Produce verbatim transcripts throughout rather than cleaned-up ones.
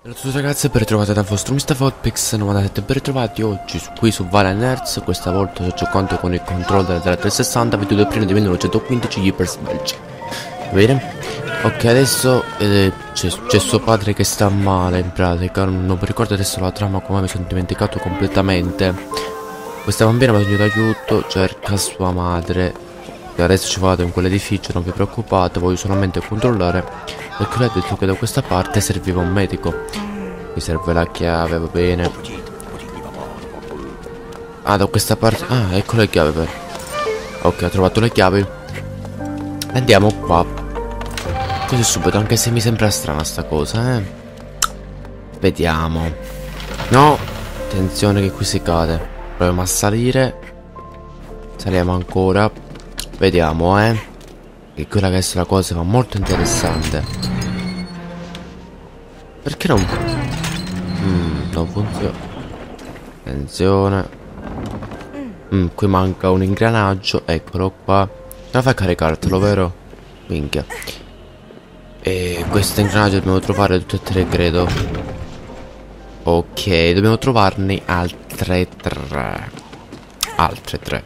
Ciao a tutti ragazzi, ben ritrovati dal vostro mister Fotpix novantasette, ben ritrovati oggi su, qui su Valiant Hearts. Questa volta sto giocando con il controller della trecentosessanta, video del primo di millenovecentoquindici Hypers Belgia. Bene? Ok, adesso eh, c'è suo padre che sta male in pratica. Non mi ricordo adesso la trama, come mi sono dimenticato completamente. Questa bambina mi ha bisogno d'aiuto, cerca sua madre. E adesso ci vado in quell'edificio, non vi preoccupate, voglio solamente controllare. Perché lui ha detto che da questa parte serviva un medico. Mi serve la chiave, va bene. Ah, da questa parte. Ah, ecco le chiavi per. Ok, ho trovato le chiavi. Andiamo qua. Così subito, anche se mi sembra strana sta cosa, eh. Vediamo. No, attenzione che qui si cade. Proviamo a salire. Saliamo ancora. Vediamo, eh. Che qui ragazzi la cosa va molto interessante. Perché non... Mm, non funziona. Attenzione. Mm, qui manca un ingranaggio. Eccolo qua. La fai caricartelo, vero? Minchia. E questo ingranaggio dobbiamo trovare tutte e tre, credo. Ok, dobbiamo trovarne altre tre. Altre tre.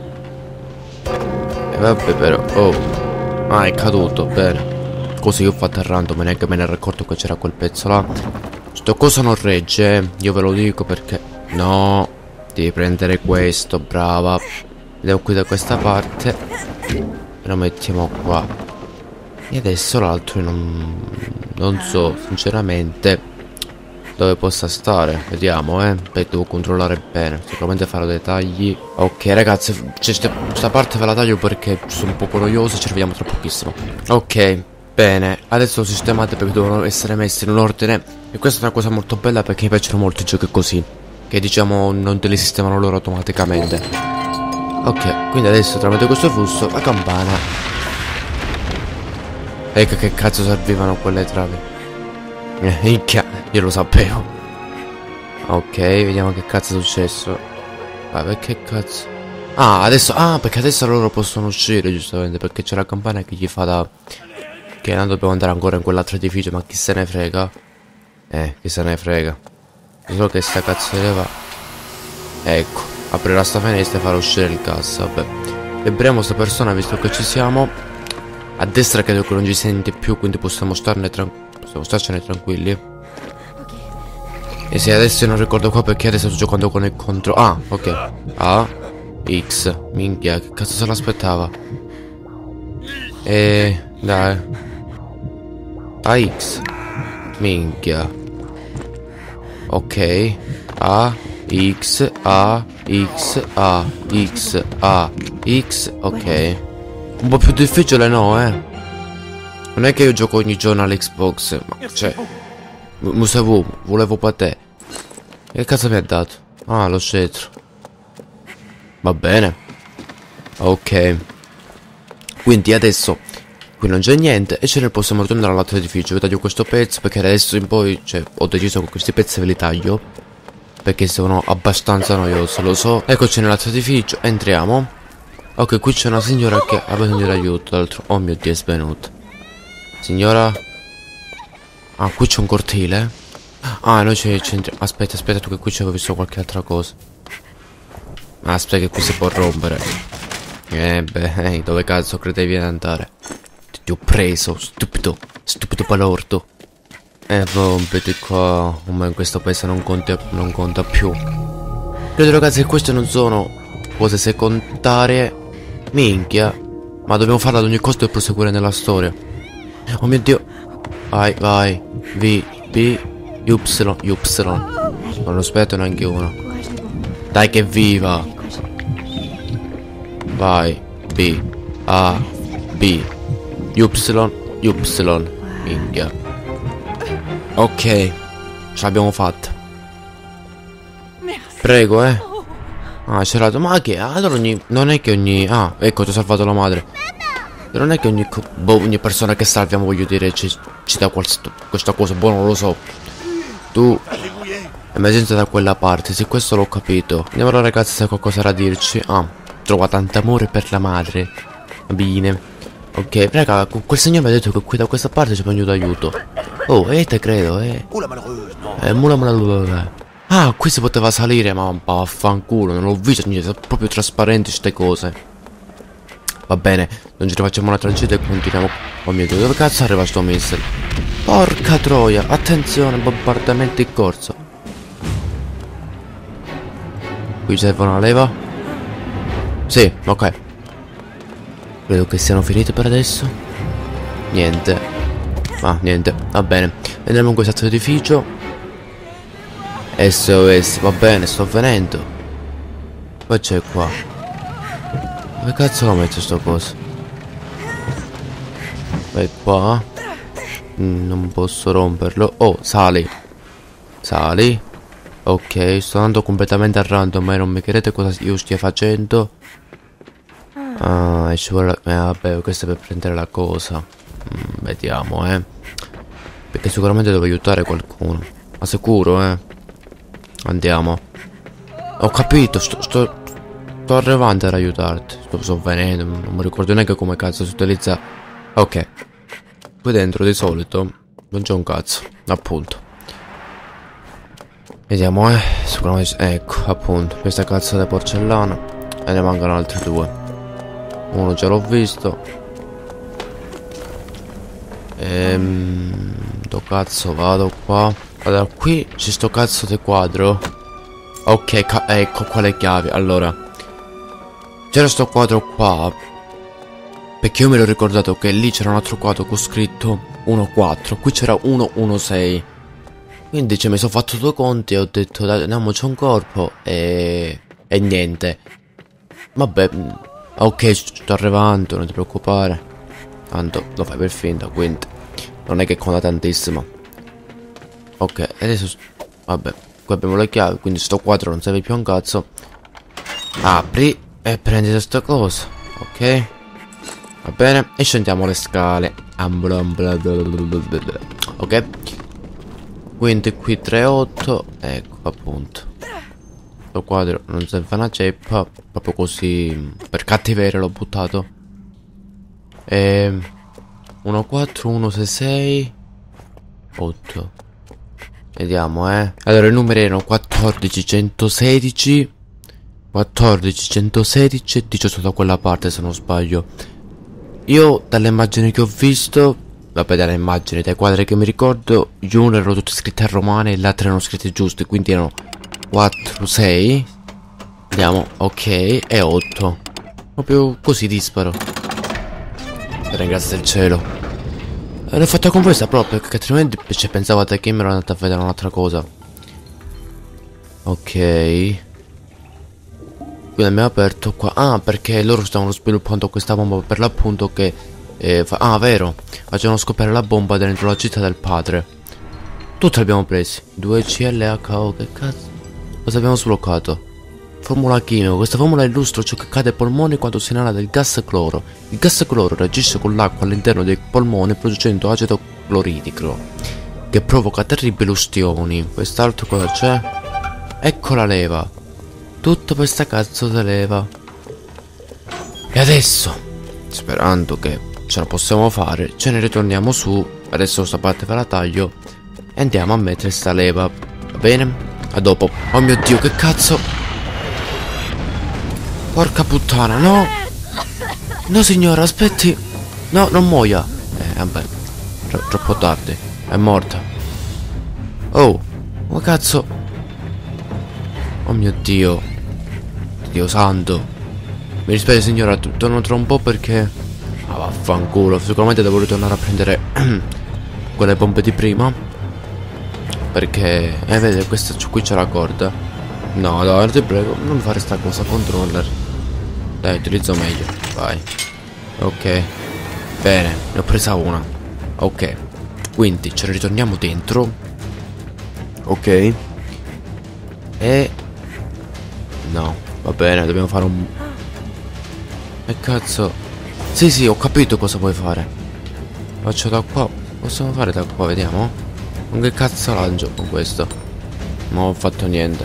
E vabbè però. Oh. Ah, è caduto, bene. Così ho fatto a random, neanche me ne ero accorto che c'era quel pezzo là. Sto cosa non regge, eh. Io ve lo dico perché... No, devi prendere questo, brava. Vediamo qui da questa parte. Lo mettiamo qua. E adesso l'altro non... Non so, sinceramente, dove possa stare. Vediamo, eh. Beh, devo controllare bene. Sicuramente farò dei tagli. Ok, ragazzi, questa parte ve la taglio perché sono un po' noioso e ci arriviamo tra pochissimo. Ok. Bene, adesso lo sistemate perché devono essere messi in un ordine. E questa è una cosa molto bella perché mi piacciono molto i giochi così, che diciamo non te li sistemano loro automaticamente. Ok, quindi adesso tramite questo flusso la campana. Ecco che cazzo servivano quelle travi. Eh, minchia, io lo sapevo. Ok, vediamo che cazzo è successo. Vabbè, che cazzo. Ah, adesso, ah, perché adesso loro possono uscire giustamente, perché c'è la campana che gli fa da... Che non dobbiamo andare ancora in quell'altro edificio, ma chi se ne frega? Eh, chi se ne frega? Solo che sta cazzo di leva. Ecco, aprirà sta finestra e farà uscire il gas, vabbè. Liberiamo sta persona visto che ci siamo. A destra credo che non ci senti più, quindi possiamo starne tranquilli. Possiamo starcene tranquilli. E se adesso io non ricordo qua perché adesso sto giocando con il contro. Ah, ok. A X. Minchia, che cazzo se l'aspettava? E dai. A X. Minchia. Ok. A X A X A X A X. Ok. Un po' più difficile, no, eh. Non è che io gioco ogni giorno all'Xbox, ma cioè Musavu, volevo per te. Che cazzo mi ha dato? Ah, lo scettro. Va bene. Ok. Quindi adesso qui non c'è niente e ce ne possiamo tornare all'altro edificio. Vi taglio questo pezzo perché adesso in poi, cioè, ho deciso che questi pezzi ve li taglio perché sono abbastanza noiosi, lo so. Eccoci nell'altro edificio, entriamo. Ok, qui c'è una signora che ha bisogno di aiuto. D'altro, oh mio Dio, è svenuta. Signora. Ah, qui c'è un cortile. Ah, noi ci entriamo. Aspetta, aspetta, tu che qui c'avevo visto qualche altra cosa. Aspetta che qui si può rompere. Eh beh, eh, dove cazzo credevi di andare? Ti ho preso, stupido, stupido balordo. E eh, rompiti qua. Ma in questo paese non conta, non conta più. Credo ragazzi che queste non sono cose secondarie. Minchia. Ma dobbiamo farla ad ogni costo per proseguire nella storia. Oh mio Dio. Vai, vai. V, B, Y, Y. Non aspetto neanche uno. Dai che viva. Vai. B, A, B, Y, Y. Minchia. Ok. Ce l'abbiamo fatta. Prego, eh. Ah, c'è la... Ma che? Allora ogni... Non è che ogni... Ah, ecco, ti ho salvato la madre. Non è che ogni... Boh, ogni persona che salviamo, voglio dire, ci, ci dà qualsiasi... questa cosa. Boh, non lo so. Tu... Emergenza da quella parte, sì, questo l'ho capito. Andiamo ora ragazzi se ha qualcosa da dirci. Ah, trova tanto amore per la madre. Bene. Ok, raga, quel signore mi ha detto che qui da questa parte c'è venuto aiuto. Oh, e eh, te credo, eh. Eh, mula mula. Ah, qui si poteva salire, ma vaffanculo, non l'ho visto niente, sono proprio trasparenti ste cose. Va bene, non ci rifacciamo un'altra gita e continuiamo. Oh mio Dio, dove cazzo arriva sto missile? Porca troia, attenzione, bombardamento in corso. Qui serve una leva? Sì, ok. Credo che siano finite per adesso. Niente. Ah, niente, va bene. Andiamo in questo edificio. S O S, va bene, sto venendo. Poi c'è qua. Dove cazzo lo metto sto coso? Vai qua. Mm, non posso romperlo. Oh, sali. Sali. Ok, sto andando completamente a random, ma non mi chiedete cosa io stia facendo. Ah, e ci vuole... Eh, vabbè, questo è per prendere la cosa. Mm, vediamo, eh. Perché sicuramente devo aiutare qualcuno. Ma sicuro, eh. Andiamo. Ho capito, sto... sto, sto arrivando ad aiutarti. Sto, sto venendo, non mi ricordo neanche come cazzo si utilizza. Ok. Qui dentro di solito non c'è un cazzo, appunto. Vediamo, eh. Sicuramente... Ecco, appunto. Questa cazzo di porcellana. E ne mancano altri due. Uno già l'ho visto. Ehm... Do cazzo vado qua. Allora, qui c'è sto cazzo di quadro. Ok, ecco qua le chiavi. Allora, c'era sto quadro qua. Perché io mi ero ricordato che lì c'era un altro quadro con scritto uno quattro. Qui c'era uno uno sei. Quindi cioè, mi sono fatto due conti e ho detto dai, andiamoci un corpo. E... E niente. Vabbè. Ok, sto arrivando, non ti preoccupare. Tanto lo fai per finta, quindi non è che conta tantissimo. Ok, adesso... Vabbè, qui abbiamo le chiavi, quindi sto quadro non serve più un cazzo. Apri e prendi questa cosa. Ok. Va bene, e scendiamo le scale. Ok. Quindi qui tre otto. Ecco, appunto. Questo quadro non serve una ceppa. Proprio così. Per cattiveria l'ho buttato. E uno quattro, uno sei sei otto. Vediamo, eh. Allora i numeri erano quattordici, centosedici quattordici, centosedici e diciotto da quella parte, se non sbaglio. Io dalle immagini che ho visto, vabbè, dalle immagini, dai quadri che mi ricordo, gli uno erano tutti scritti a romane e gli altri erano scritti giusti, quindi erano quattro, sei. Vediamo, ok, e otto. Proprio così disparo. Ringrazio il cielo. E l'ho fatta con questa proprio, perché altrimenti cioè, pensavate che mi ero andato a vedere un'altra cosa. Ok. Quindi abbiamo aperto qua. Ah, perché loro stavano sviluppando questa bomba per l'appunto che eh, fa... Ah, vero. Facevano scoppiare la bomba dentro la città del padre. Tutti abbiamo presi. due C L H O, che cazzo. Cosa abbiamo sbloccato? Formula chimica. Questa formula illustra ciò che accade ai polmoni quando si inala del gas cloro. Il gas cloro reagisce con l'acqua all'interno dei polmoni producendo acido cloridrico, che provoca terribili ustioni. Quest'altro cosa c'è? Ecco la leva. Tutto per sta cazzo di leva. E adesso, sperando che ce la possiamo fare, ce ne ritorniamo su. Adesso sta parte ve la taglio e andiamo a mettere sta leva. Va bene? A dopo. Oh mio Dio, che cazzo. Porca puttana, no. No signora, aspetti. No, non muoia. Eh, vabbè. Tro troppo tardi. È morta. Oh, ma cazzo. Oh mio Dio. Dio santo. Mi dispiace signora, torno tra un po' perché... Ah, vaffanculo. Sicuramente devo ritornare a prendere quelle bombe di prima. Perché... Eh, vede, questa qui c'è la corda. No, dai, ti prego, non fare sta cosa, controller. Dai, utilizzo meglio. Vai. Ok. Bene, ne ho presa una. Ok. Quindi ce ne ritorniamo dentro. Ok. E... No, va bene, dobbiamo fare un... E cazzo. Sì, sì, ho capito cosa vuoi fare. Faccio da qua. Possiamo fare da qua, vediamo. Con che cazzo lancio con questo? Non ho fatto niente.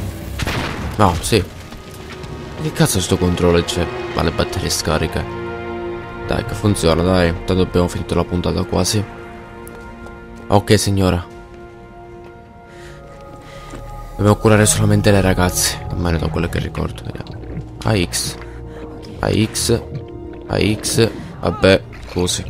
No, sì. Che cazzo sto controllo c'è? Ma le batterie scariche. Dai, che funziona, dai. Tanto abbiamo finito la puntata quasi. Ok, signora. Dobbiamo curare solamente le ragazze. Almeno da quello che ricordo. Vediamo. A X. A X. A X. Vabbè, così.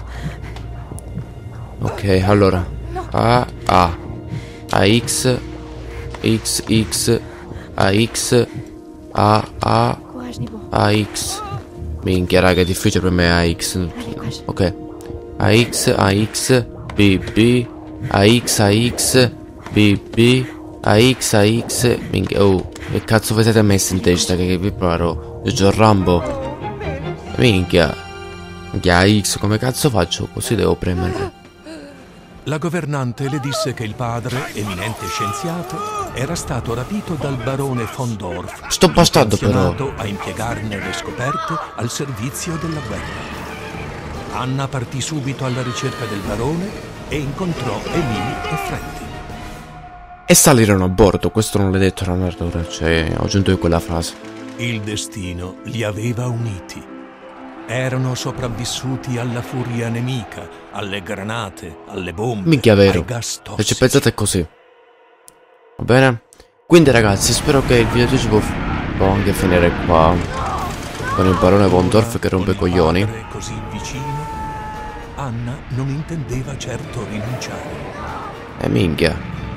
Ok, allora. A. A. A X. X. X. A X. A. A. A X. Minchia, raga, è difficile per me A X. Ok. A X. A X. B. B. A X. A X. B. B. A X. A X. Minchia, oh. Che cazzo vi siete messi in testa? Che, che vi paro? Gio Rambo. Minchia. Minchia, A X, come cazzo faccio? Così devo premere. La governante le disse che il padre, eminente scienziato, era stato rapito dal barone von Dorf, Sto bastardo però. intenzionato a impiegarne le scoperte al servizio della guerra. Anna partì subito alla ricerca del barone e incontrò Emily e Freddy. E salirono a bordo, questo non l'hai detto la narratura, cioè ho aggiunto io quella frase. Il destino li aveva uniti. Erano sopravvissuti alla furia nemica, alle granate, alle bombe, Minchia, vero. ai gas Se ci tossici. pensate è così. Va bene? Quindi ragazzi, spero che il video di oggi può, può anche finire qua. Con il barone von Dorf che rompe i coglioni. Con il padre così vicino, Anna non intendeva certo rinunciare. E minchia.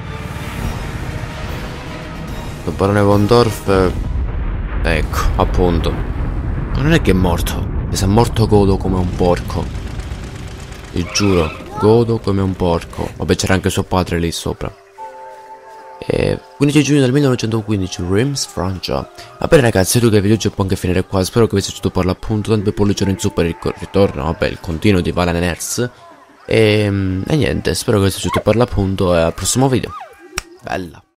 Il barone von Dorf... eh, Ecco, appunto. Ma non è che è morto. E se è morto godo come un porco. Vi giuro, godo come un porco. Vabbè, c'era anche suo padre lì sopra. E quindici giugno del millenovecentoquindici, Reims, Francia. Va bene ragazzi, io che il video può anche finire qua. Spero che vi sia piaciuto per l'appunto. Tanto pollice in su per il ritorno, vabbè, il continuo di Valen Earth. E, e niente, spero che vi sia piaciuto per l'appunto e al prossimo video. Bella.